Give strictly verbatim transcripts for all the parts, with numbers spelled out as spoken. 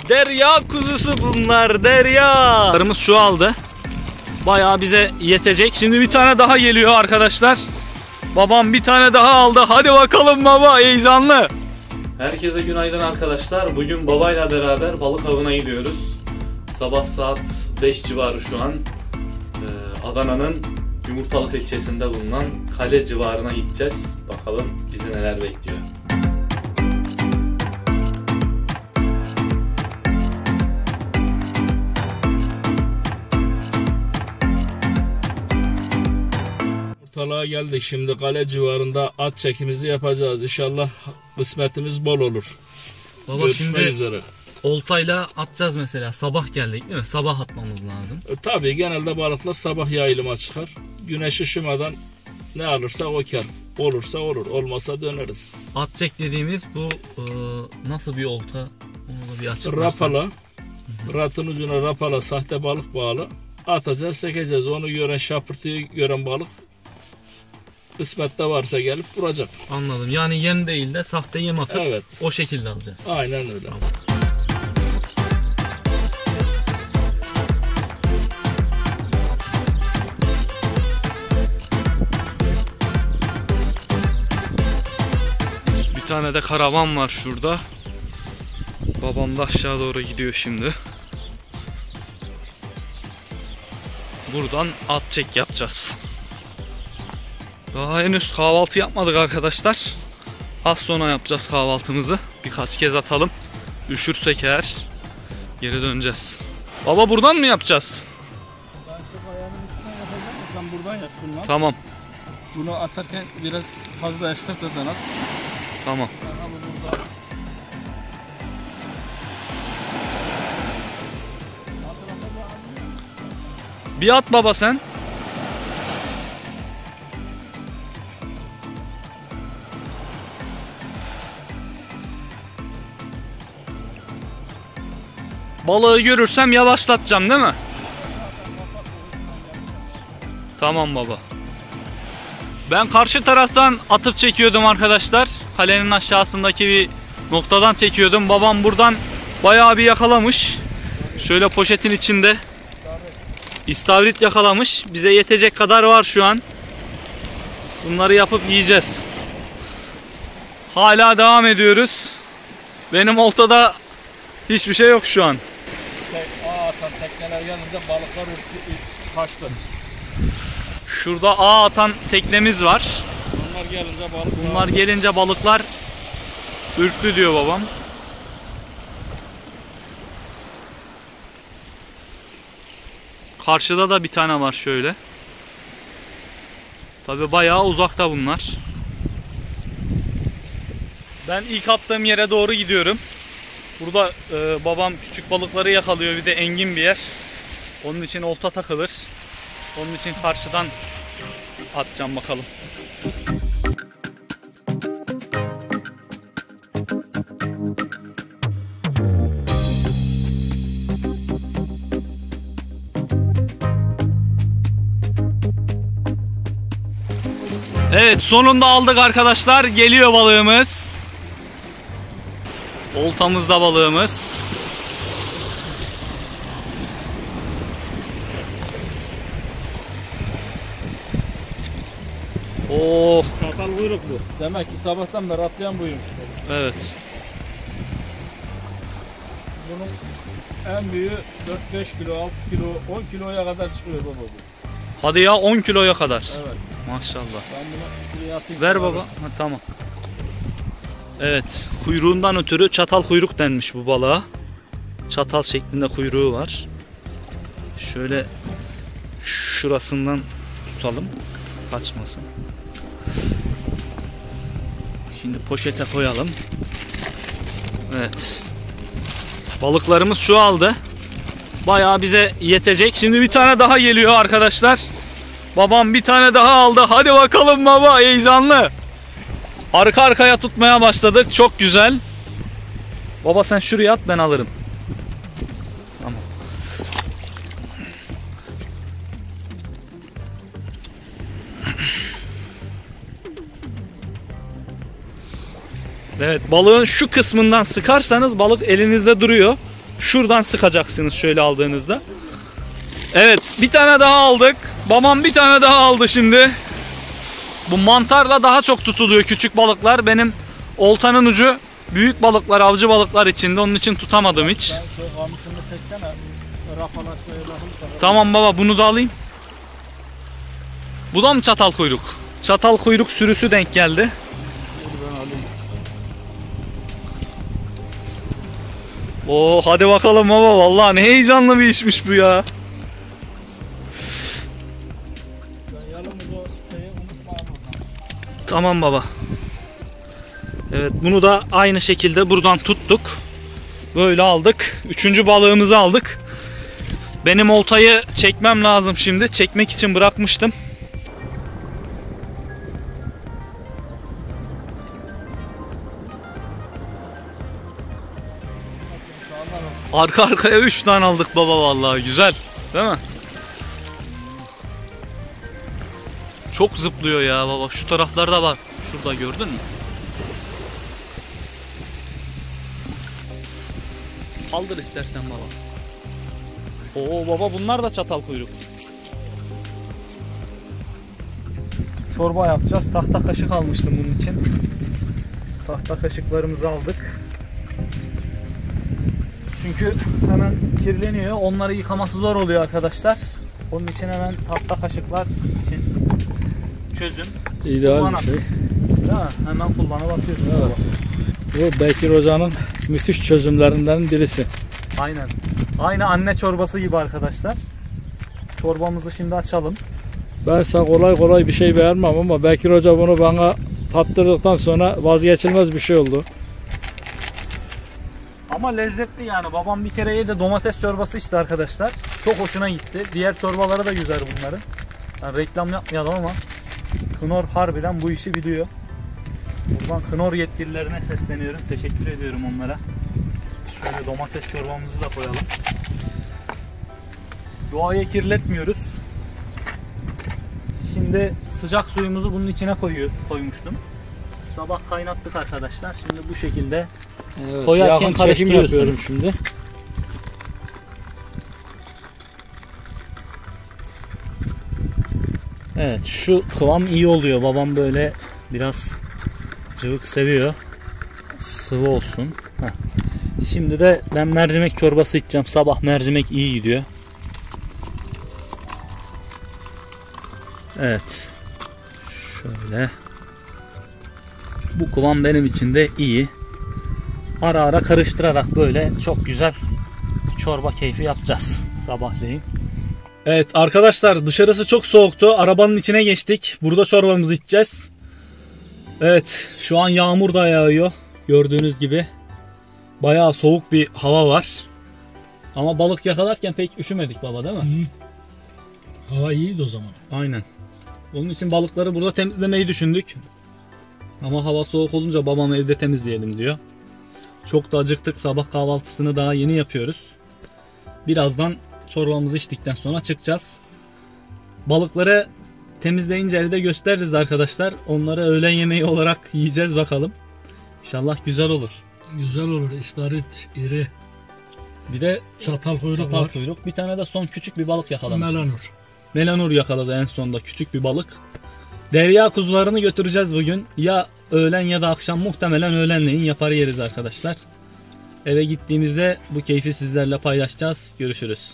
Derya kuzusu bunlar, derya. Larımız şu aldı. Bayağı bize yetecek. Şimdi bir tane daha geliyor arkadaşlar. Babam bir tane daha aldı. Hadi bakalım baba, heyecanlı. Herkese günaydın arkadaşlar. Bugün babayla beraber balık avına gidiyoruz. Sabah saat beş civarı şu an. Ee, Adana'nın Yumurtalık ilçesinde bulunan Kale civarına gideceğiz. Bakalım bizi neler bekliyor. Yumurtalığa geldik, şimdi kale civarında at çekimizi yapacağız. İnşallah kısmetimiz bol olur. Baba Görüşmek şimdi üzere. oltayla atacağız mesela. Sabah geldik değil mi? Sabah atmamız lazım. E, tabii genelde balıklar sabah yayılıma çıkar. Güneş ışımadan ne alırsa o kar. Olursa olur, olmasa döneriz. At çek dediğimiz bu e, nasıl bir olta? Onu da bir açıklarsan. Rapala. Ratın ucuna rapala, sahte balık bağlı. Atacağız, çekeceğiz. Onu gören, şapırtıyı gören balık kısmette varsa gelip vuracak. Anladım. Yani yem değil de sahte yem atıp evet, o şekilde alacağız. Aynen öyle. Tamam. Bir tane de karavan var şurada. Babam da aşağı doğru gidiyor şimdi. Buradan at çek yapacağız. Daha henüz kahvaltı yapmadık arkadaşlar. Az sonra yapacağız kahvaltımızı. Birkaç kez atalım. Üşürsek eğer geri döneceğiz. Baba buradan mı yapacağız? Ben şu ayağının üstüne yapacağım. Sen buradan yap şundan. Tamam. Bunu atarken biraz fazla esnetmeden at. Tamam. Burada... Bir at baba sen. Balığı görürsem yavaşlatacağım değil mi? Tamam baba. Ben karşı taraftan atıp çekiyordum arkadaşlar. Kalenin aşağısındaki bir noktadan çekiyordum. Babam buradan bayağı bir yakalamış. Şöyle poşetin içinde İstavrit yakalamış. Bize yetecek kadar var şu an. Bunları yapıp yiyeceğiz. Hala devam ediyoruz. Benim oltada hiçbir şey yok şu an. Aa, atan tekneler gelince balıklar kaçtı. Şurada ağ atan teknemiz var. Bunlar gelince balıklar... Bunlar gelince balıklar ürktü diyor babam. Karşıda da bir tane var şöyle. Tabii bayağı uzakta bunlar. Ben ilk attığım yere doğru gidiyorum. Burada e, babam küçük balıkları yakalıyor, bir de engin bir yer. Onun için olta takılır. Onun için karşıdan atacağım bakalım. Evet, sonunda aldık arkadaşlar. Geliyor balığımız. Oltamızda balığımız. Oo. Çatal kuyruk bu. Demek ki sabahtan beri atlayan buymuş. Evet. Bunun en büyüğü dört beş kilo, altı kilo, on kiloya kadar çıkıyor baba bu. Hadi ya, on kiloya kadar. Evet. Maşallah. Ben bunu şuraya atayım. Ver baba. Ha, tamam. Evet, kuyruğundan ötürü çatal kuyruk denmiş bu balığa. Çatal şeklinde kuyruğu var. Şöyle şurasından tutalım, kaçmasın. Şimdi poşete koyalım. Evet. Balıklarımız şu aldı. Bayağı bize yetecek. Şimdi bir tane daha geliyor arkadaşlar. Babam bir tane daha aldı. Hadi bakalım baba, heyecanlı. Arka arkaya tutmaya başladık. Çok güzel. Baba sen şuraya at, ben alırım. Tamam. Evet, balığın şu kısmından sıkarsanız balık elinizde duruyor. Şuradan sıkacaksınız şöyle aldığınızda. Evet, bir tane daha aldık. Babam bir tane daha aldı şimdi. Bu mantarla daha çok tutuluyor küçük balıklar. Benim oltanın ucu büyük balıklar, avcı balıklar içinde. Onun için tutamadım hiç. Ben şu kamışını çeksene. Rapalaşmaya bakın. Tamam baba, bunu da alayım. Bu da mı çatal kuyruk? Çatal kuyruk sürüsü denk geldi. Ben alayım. Oo, hadi bakalım baba, vallahi ne heyecanlı bir işmiş bu ya. Ben yalnız o şeyi unutma buradan. Tamam baba. Evet, bunu da aynı şekilde buradan tuttuk. Böyle aldık. Üçüncü balığımızı aldık. Benim oltayı çekmem lazım şimdi. Çekmek için bırakmıştım. Arka arkaya üç tane aldık baba, vallahi güzel. Değil mi? Çok zıplıyor ya baba. Şu taraflarda bak. Şurada gördün mü? Kaldır istersen baba. Oo baba, bunlar da çatal kuyruk. Çorba yapacağız. Tahta kaşık almıştım bunun için. Tahta kaşıklarımızı aldık. Çünkü hemen kirleniyor. Onları yıkaması zor oluyor arkadaşlar. Onun için hemen tahta kaşıklar için çözüm. İdeal Kullanat. bir şey. Değil mi? Hemen kullanıp atıyorsun. Evet. Bu Bekir Hoca'nın müthiş çözümlerinden birisi. Aynen. Aynı anne çorbası gibi arkadaşlar. Çorbamızı şimdi açalım. Ben sana kolay kolay bir şey beğenmem ama Bekir Hoca bunu bana tattırdıktan sonra vazgeçilmez bir şey oldu. Ama lezzetli yani. Babam bir kere yedi, domates çorbası içti arkadaşlar. Çok hoşuna gitti. Diğer çorbaları da güzel bunların. Yani reklam yapmayalım ama Knorr harbiden bu işi biliyor. Buradan Knorr yetkililerine sesleniyorum. Teşekkür ediyorum onlara. Şöyle domates çorbamızı da koyalım. Doğayı kirletmiyoruz. Şimdi sıcak suyumuzu bunun içine koyuyor, koymuştum. Sabah kaynattık arkadaşlar. Şimdi bu şekilde Evet, koyarken karıştırıyorsunuz. Şimdi. Evet, şu kıvam iyi oluyor. Babam böyle biraz cıvık seviyor. Sıvı olsun. Heh. Şimdi de ben mercimek çorbası içeceğim. Sabah mercimek iyi gidiyor. Evet. Şöyle. Bu kıvam benim için de iyi. Ara ara karıştırarak böyle çok güzel çorba keyfi yapacağız sabahleyin. Evet arkadaşlar, dışarısı çok soğuktu. Arabanın içine geçtik. Burada çorbamızı içeceğiz. Evet, şu an yağmur da yağıyor. Gördüğünüz gibi. Bayağı soğuk bir hava var. Ama balık yakalarken pek üşümedik baba, değil mi? Hı. Hava iyiydi o zaman. Aynen. Onun için balıkları burada temizlemeyi düşündük. Ama hava soğuk olunca babam evde temizleyelim diyor. Çok da acıktık. Sabah kahvaltısını daha yeni yapıyoruz. Birazdan çorbamızı içtikten sonra çıkacağız. Balıkları temizleyince evde gösteririz arkadaşlar. Onları öğlen yemeği olarak yiyeceğiz bakalım. İnşallah güzel olur. Güzel olur. İstarit, iri. Bir de Çatal kuyruk çatal var. kuyruk. Bir tane de son küçük bir balık yakalamış. Melanur. Melanur yakaladı en sonunda, küçük bir balık. Derya kuzularını götüreceğiz bugün. Ya öğlen ya da akşam, muhtemelen öğlenleyin yapar yeriz arkadaşlar. Eve gittiğimizde bu keyfi sizlerle paylaşacağız. Görüşürüz.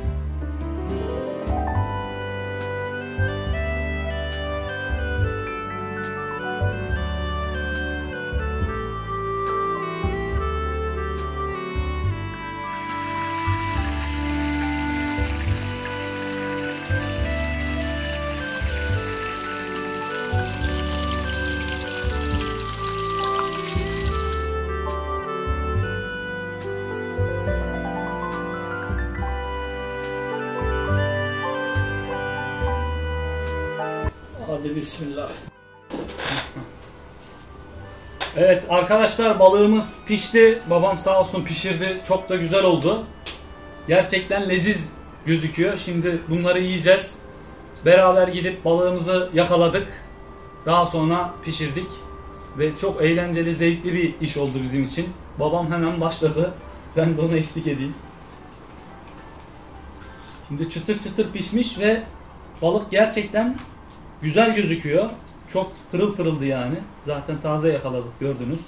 Hadi bismillah. Evet arkadaşlar, balığımız pişti. Babam sağ olsun pişirdi. Çok da güzel oldu. Gerçekten leziz gözüküyor. Şimdi bunları yiyeceğiz. Beraber gidip balığımızı yakaladık. Daha sonra pişirdik. Ve çok eğlenceli, zevkli bir iş oldu bizim için. Babam hemen başladı. Ben de ona eşlik edeyim. Şimdi çıtır çıtır pişmiş ve balık gerçekten güzel gözüküyor. Çok pırıl pırıldı yani. Zaten taze yakaladık, gördünüz.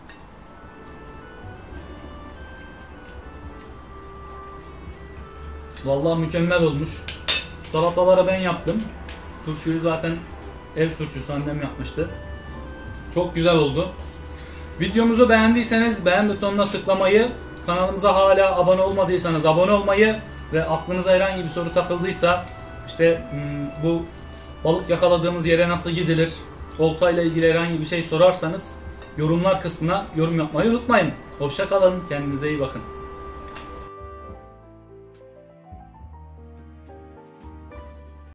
Vallahi mükemmel olmuş. Salataları ben yaptım. Turşuyu zaten ev turşusu annem yapmıştı. Çok güzel oldu. Videomuzu beğendiyseniz beğen butonuna tıklamayı, kanalımıza hala abone olmadıysanız abone olmayı ve aklınıza herhangi bir soru takıldıysa işte bu balık yakaladığımız yere nasıl gidilir, oltayla ilgili herhangi bir şey sorarsanız yorumlar kısmına yorum yapmayı unutmayın. Hoşça kalın, kendinize iyi bakın.